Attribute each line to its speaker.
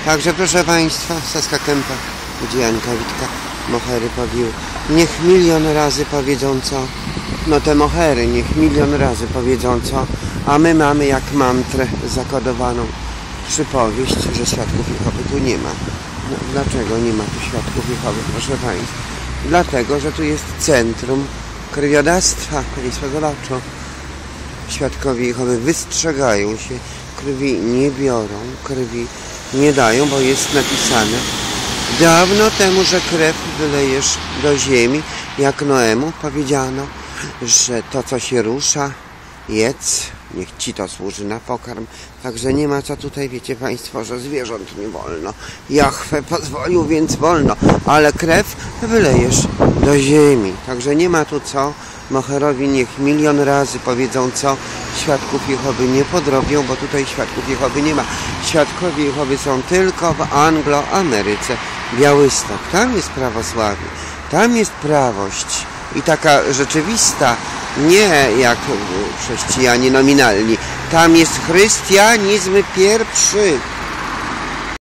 Speaker 1: Także proszę Państwa, Saska Kępa, gdzie Janka Witka mohery powiły. Niech milion razy powiedzą co, no te mohery niech milion razy powiedzą co, a my mamy jak mantrę zakodowaną przypowieść, że świadków Jehowy tu nie ma. No, dlaczego nie ma tu świadków Jehowy, proszę Państwa? Dlatego, że tu jest centrum krwiodawstwa, Państwo zobaczą. Świadkowie Jehowy wystrzegają się, krwi nie biorą, krwi nie dają, bo jest napisane dawno temu, że krew wylejesz do ziemi, jak Noemu powiedziano, że to co się rusza, jedz, niech ci to służy na pokarm. Także nie ma co tutaj, wiecie Państwo, że zwierząt nie wolno. Jahwe pozwolił, więc wolno, ale krew wylejesz do ziemi. Także nie ma tu co. Moherowi niech milion razy powiedzą co, świadków Jehowy nie podrobią, bo tutaj świadków Jehowy nie ma. Świadkowie Jehowy są tylko w Angloameryce. Białystok, tam jest prawosławie, tam jest prawość i taka rzeczywista, nie jak chrześcijanie nominalni. Tam jest chrystianizm pierwszy.